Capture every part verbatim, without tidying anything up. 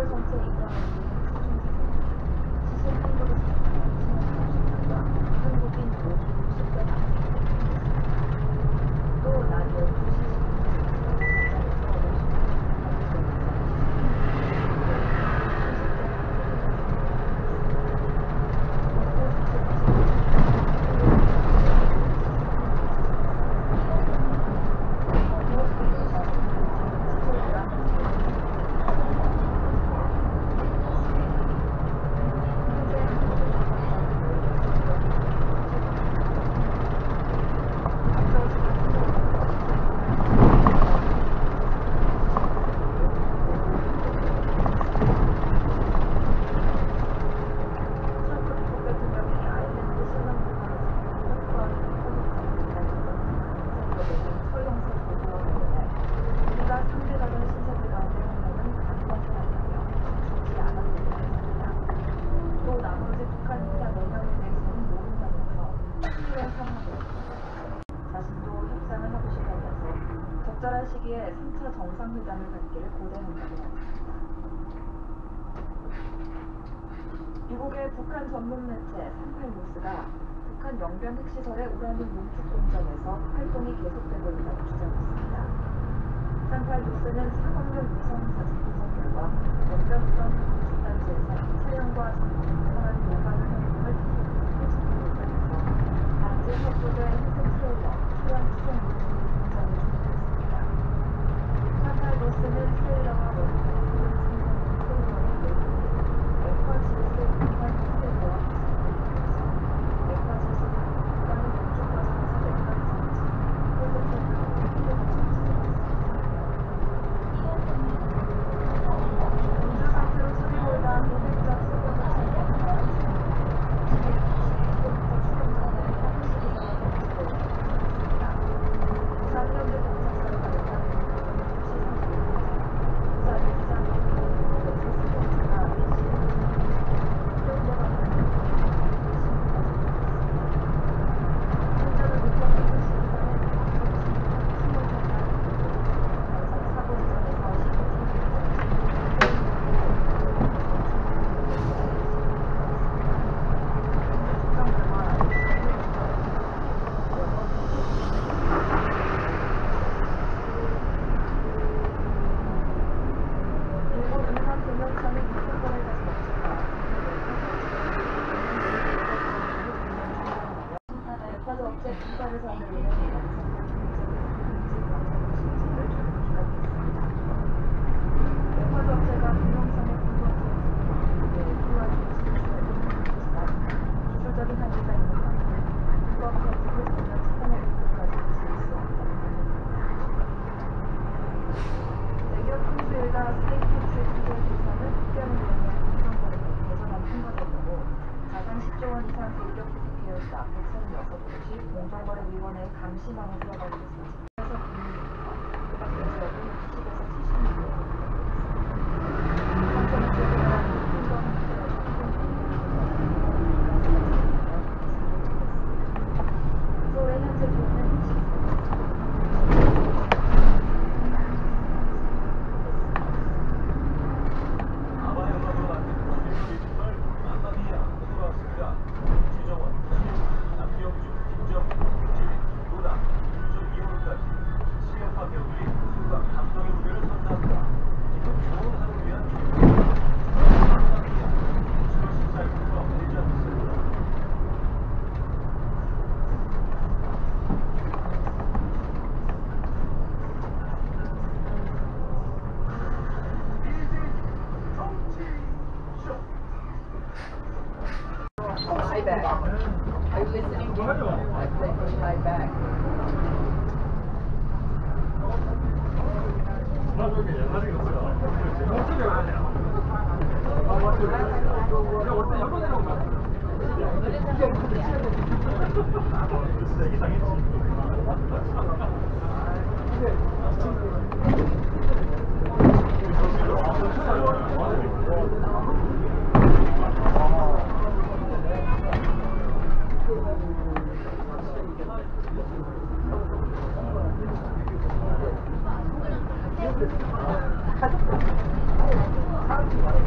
적절한 시기에 삼 차 정상회담을 갖기를 고대한다고 합니다. 미국의 북한 전문 매체 삼십팔 뉴스가 북한 영변 핵시설의 우라늄 농축 공장에서 활동이 계속되고 있다고 주장했습니다. 삼십팔 뉴스는 사광용 위성 사진 분석 결과 영변 우라늄 농축 단지에서 차량과 이상한 노가는 활동을 계속해서 펼치고 있다면서 단지에 협조된 회색 트레일러, 소형 수송 모듈 공장을 준비했습니다. 삼십팔 뉴스는 트레일러와 원판을 생산한 트레일러의 내부에 액화질소 공간 트레일러와 구성되어 있어서 액화질소는 우라늄 농축 과정에서 냉각 장치, 콜드 트레일러와 필름을 장치되어 공주 상태로 수리고 난 오백자 소금을 사용한 업체 분발을 사는 일은 백화점업체가 동영상의 분석에 필요한 조치를 했지만 기술적인 한계가 있는 만큼 불법 가지고 전혀 차단할 것까지 지을 수 없다는 겁니다. 대기업 통수일과 사익 통수의 기술에서는 특별한 내용의 공정거래를 개선한 통과됐고 자산 십조 원 이상 대기업 부속해였다. 백삼십육 곳이 공정거래위원회의 감시망을 들어가게 됐습니다. 그래서 국민입니다. 그 밖에 지역은 육십에서 칠십 밀리언 삼천원 제도가 공정 서울의 현재 돈은 Are you listening to me? I said push my back. 가족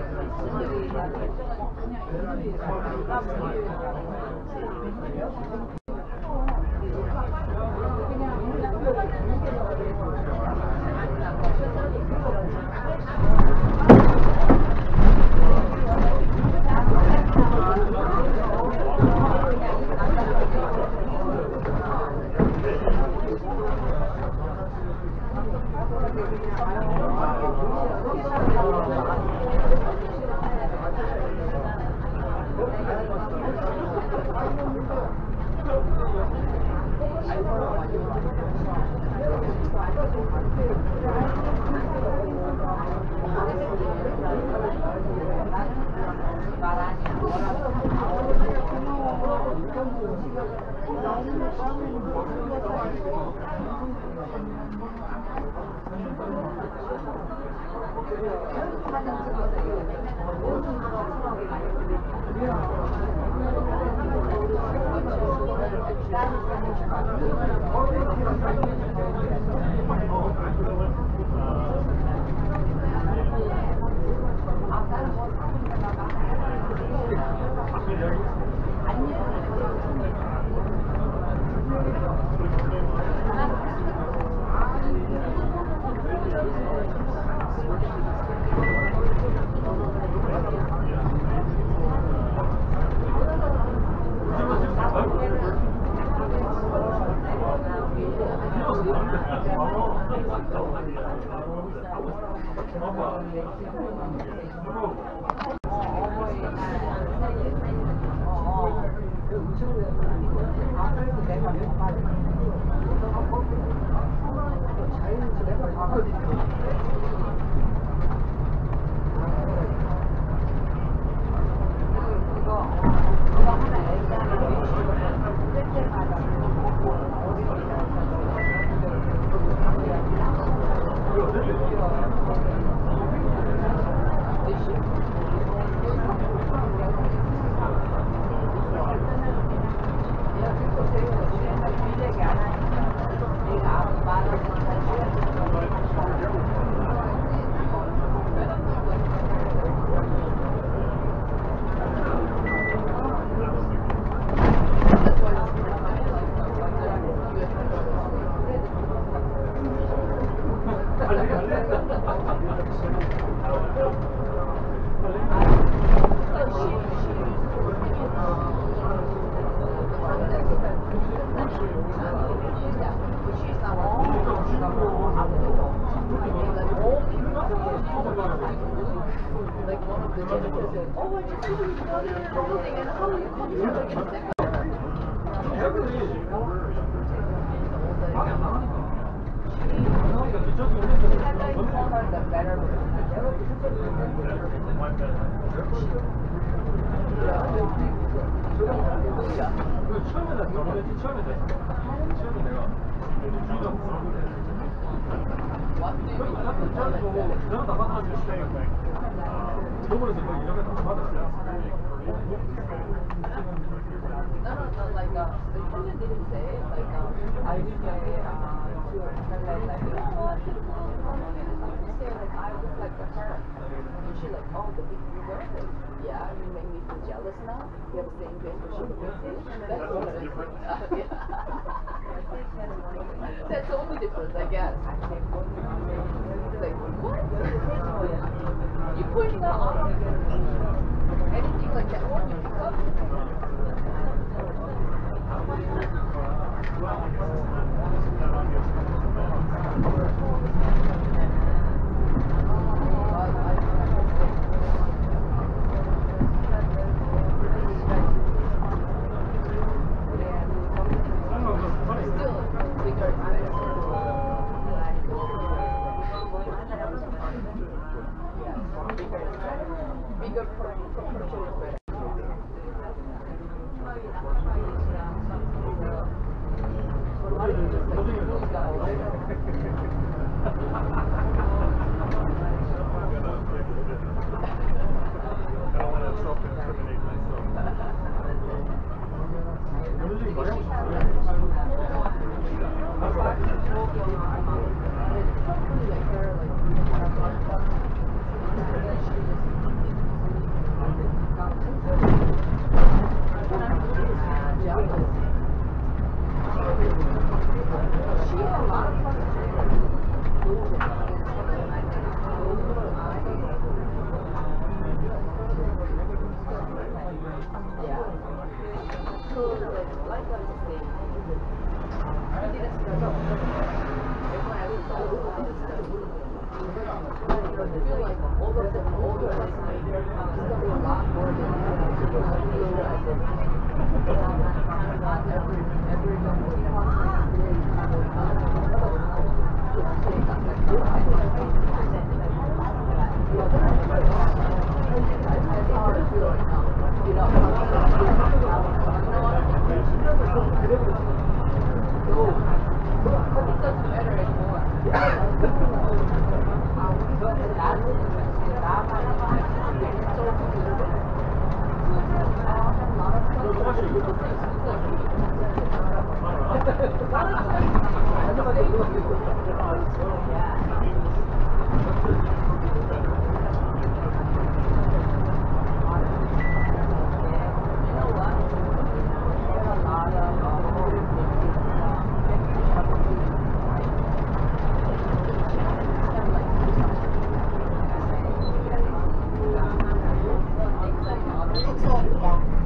That's the only difference, I guess. Like, what? You pointing out anything like that one you pick up? Bigger proportion is better. 숙소입니다.